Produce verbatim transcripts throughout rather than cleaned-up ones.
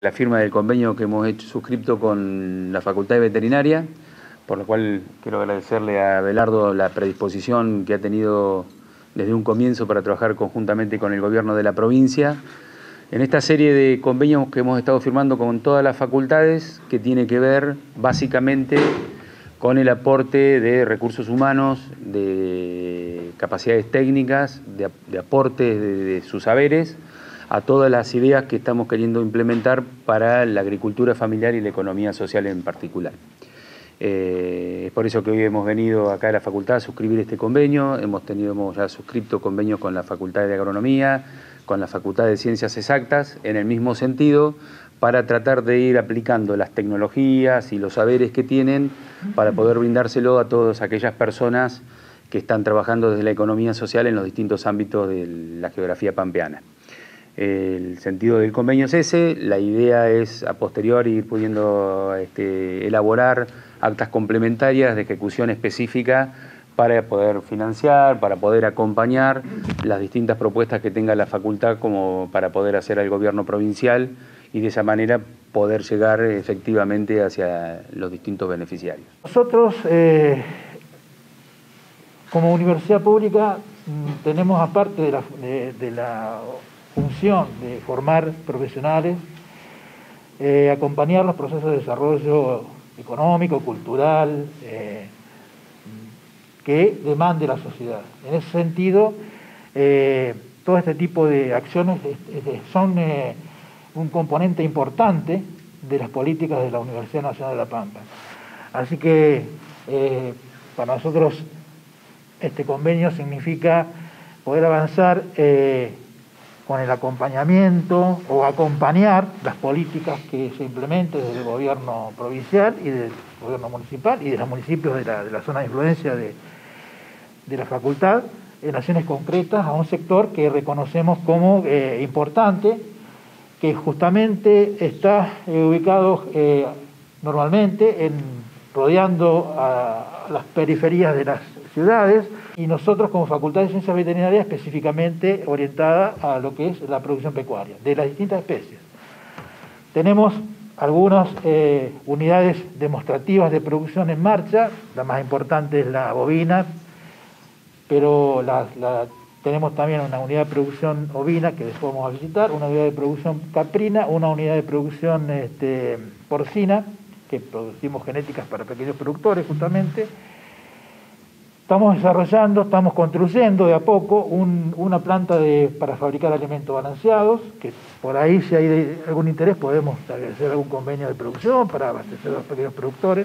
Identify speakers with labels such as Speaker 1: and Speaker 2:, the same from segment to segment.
Speaker 1: La firma del convenio que hemos hecho suscripto con la Facultad de Veterinaria, por lo cual quiero agradecerle a Abelardo la predisposición que ha tenido desde un comienzo para trabajar conjuntamente con el gobierno de la provincia en esta serie de convenios que hemos estado firmando con todas las facultades, que tiene que ver básicamente con el aporte de recursos humanos, de capacidades técnicas, de, de aportes de, de sus saberes a todas las ideas que estamos queriendo implementar para la agricultura familiar y la economía social en particular. Eh, es por eso que hoy hemos venido acá a la facultad a suscribir este convenio. Hemos tenido hemos ya suscrito convenios con la Facultad de Agronomía, con la Facultad de Ciencias Exactas, en el mismo sentido, para tratar de ir aplicando las tecnologías y los saberes que tienen para poder brindárselo a todas aquellas personas que están trabajando desde la economía social en los distintos ámbitos de la geografía pampeana. El sentido del convenio es ese, la idea es a posteriori ir pudiendo este, elaborar actas complementarias de ejecución específica para poder financiar, para poder acompañar las distintas propuestas que tenga la facultad como para poder hacer al gobierno provincial y de esa manera poder llegar efectivamente hacia los distintos beneficiarios.
Speaker 2: Nosotros, eh, como universidad pública, tenemos aparte de la, de, de la función de formar profesionales, eh, acompañar los procesos de desarrollo económico, cultural, eh, que demande la sociedad. En ese sentido, eh, todo este tipo de acciones son eh, un componente importante de las políticas de la Universidad Nacional de La Pampa. Así que eh, para nosotros este convenio significa poder avanzar eh, con el acompañamiento o acompañar las políticas que se implementen desde el gobierno provincial y del gobierno municipal y de los municipios de la, de la zona de influencia de, de la facultad en acciones concretas a un sector que reconocemos como eh, importante, que justamente está eh, ubicado eh, normalmente en, rodeando a, a las periferias de las ciudades, y nosotros como Facultad de Ciencias Veterinarias específicamente orientada a lo que es la producción pecuaria, de las distintas especies. Tenemos algunas eh, unidades demostrativas de producción en marcha, la más importante es la bovina, pero la, la, tenemos también una unidad de producción ovina que después vamos a visitar, una unidad de producción caprina, una unidad de producción este, porcina, que producimos genéticas para pequeños productores justamente. Estamos desarrollando, estamos construyendo de a poco un, una planta de, para fabricar alimentos balanceados, que por ahí si hay de, algún interés podemos establecer algún convenio de producción para abastecer a los pequeños productores.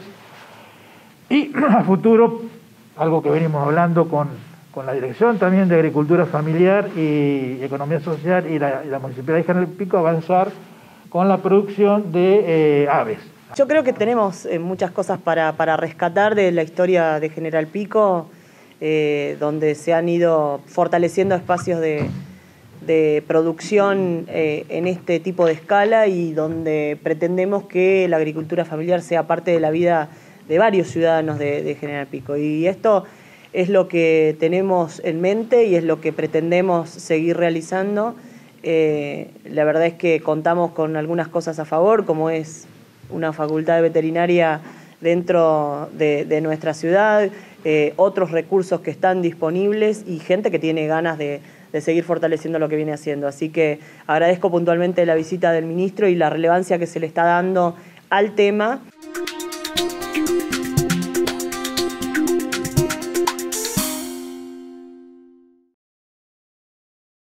Speaker 2: Y a futuro, algo que venimos hablando con, con la Dirección también de Agricultura Familiar y Economía Social y la, y la Municipalidad de General Pico, avanzar con la producción de eh, aves.
Speaker 3: Yo creo que tenemos eh, muchas cosas para, para rescatar de la historia de General Pico, eh, donde se han ido fortaleciendo espacios de, de producción eh, en este tipo de escala y donde pretendemos que la agricultura familiar sea parte de la vida de varios ciudadanos de, de General Pico. Y esto es lo que tenemos en mente y es lo que pretendemos seguir realizando. Eh, la verdad es que contamos con algunas cosas a favor, como es una facultad de veterinaria dentro de, de nuestra ciudad, eh, otros recursos que están disponibles y gente que tiene ganas de, de seguir fortaleciendo lo que viene haciendo. Así que agradezco puntualmente la visita del ministro y la relevancia que se le está dando al tema.